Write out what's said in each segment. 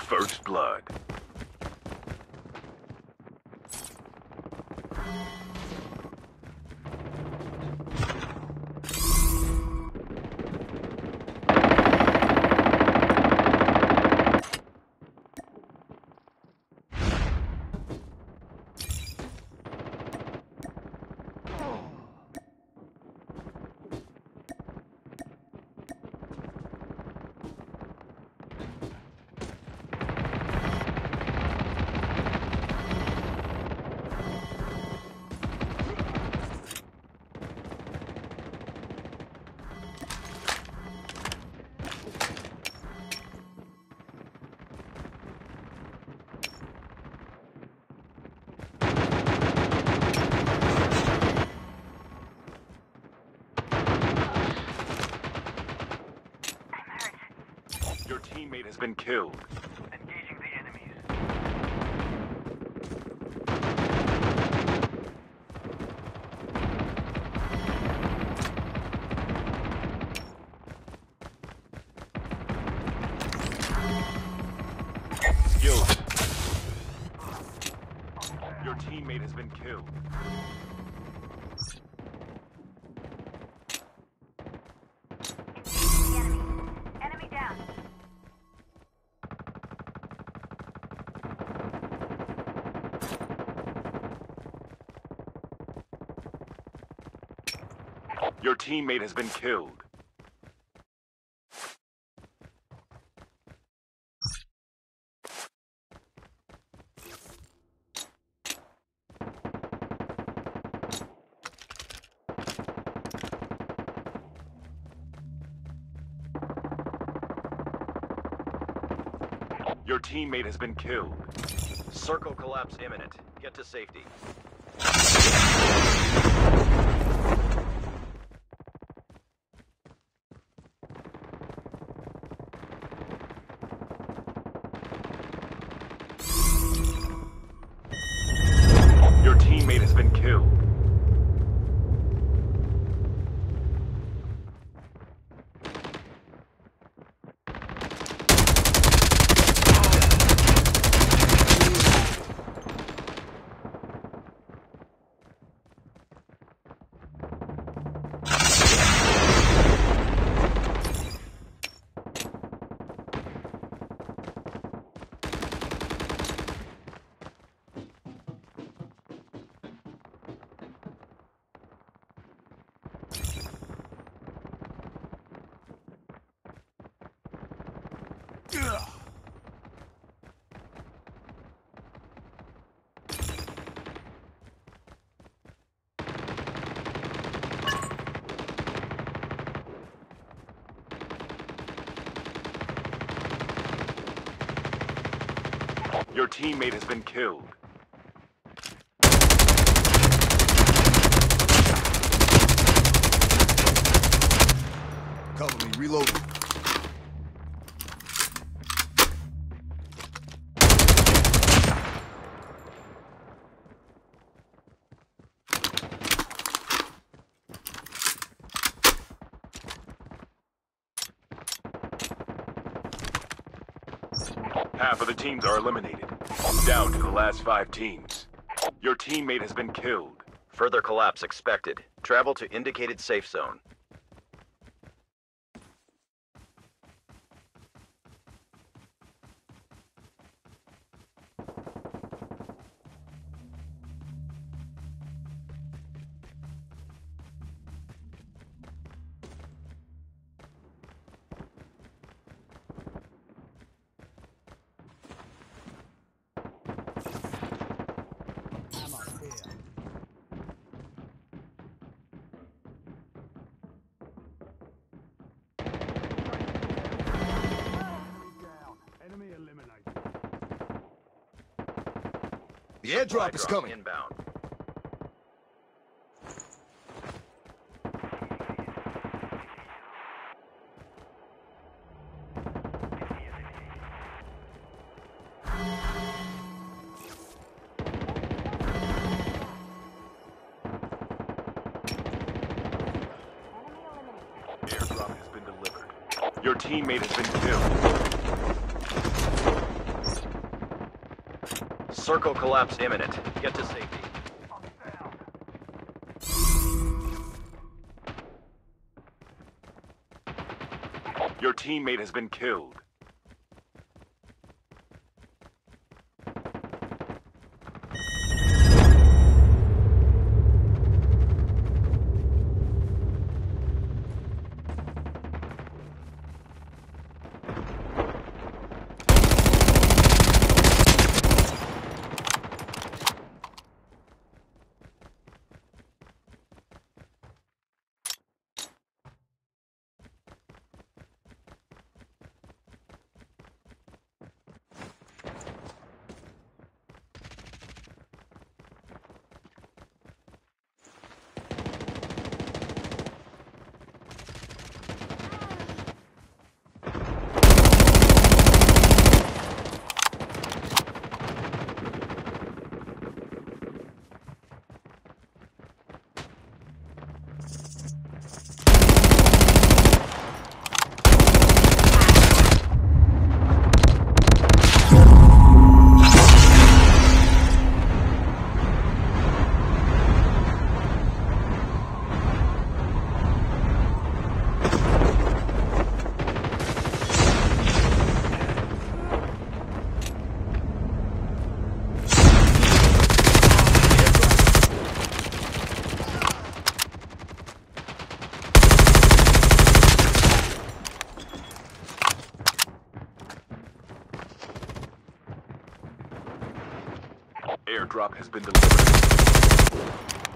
First blood. Your teammate has been killed. Engaging the enemies. Skilled. Your teammate has been killed. Your teammate has been killed. Your teammate has been killed. Circle collapse imminent. Get to safety. Your teammate has been killed. Your teammate has been killed. Cover me, reloading. Half of the teams are eliminated. Down to the last 5 teams. Your teammate has been killed. Further collapse expected. Travel to indicated safe zone. The airdrop is coming. Inbound. Airdrop has been delivered. Your teammate has been killed. Circle collapse imminent. Get to safety. Your teammate has been killed. Airdrop has been delivered.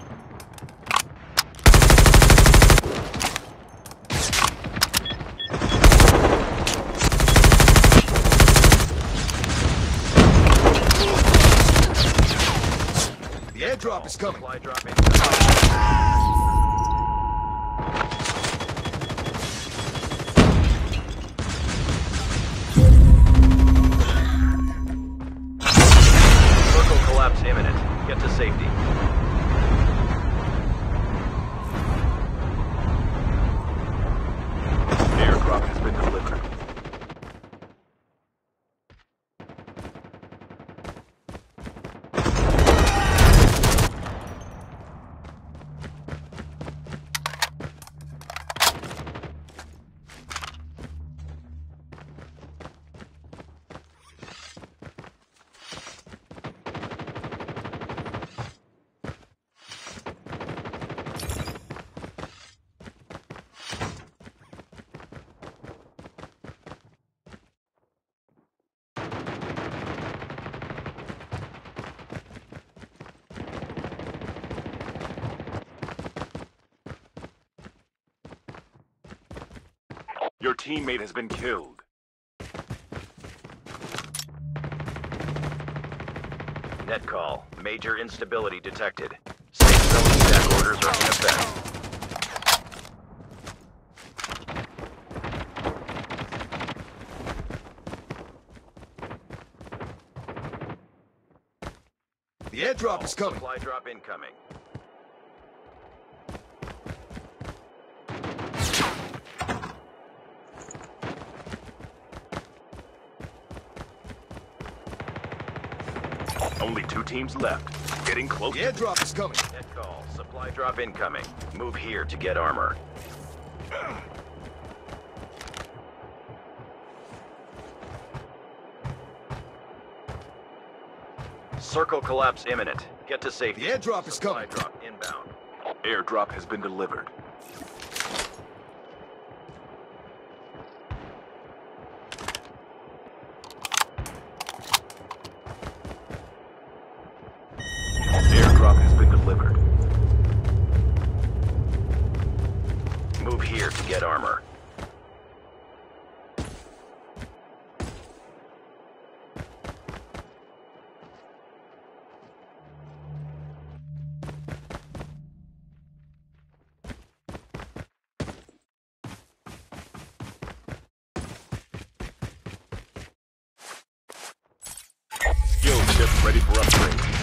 The airdrop is coming. Supply drop incoming. Circle collapse imminent. Get to safety. Airdrop has been delivered. Your teammate has been killed. Net call. Major instability detected. Safe zone evac orders are in effect. The airdrop is coming. Supply drop incoming. Only 2 teams left. Getting close. The airdrop is coming. Net call. Supply drop incoming. Move here to get armor. Circle collapse imminent. Get to safety. The airdrop is Supply coming. drop inbound. Airdrop has been delivered. Airdrop has been delivered. Move here to get armor. Skill chip ready for upgrade.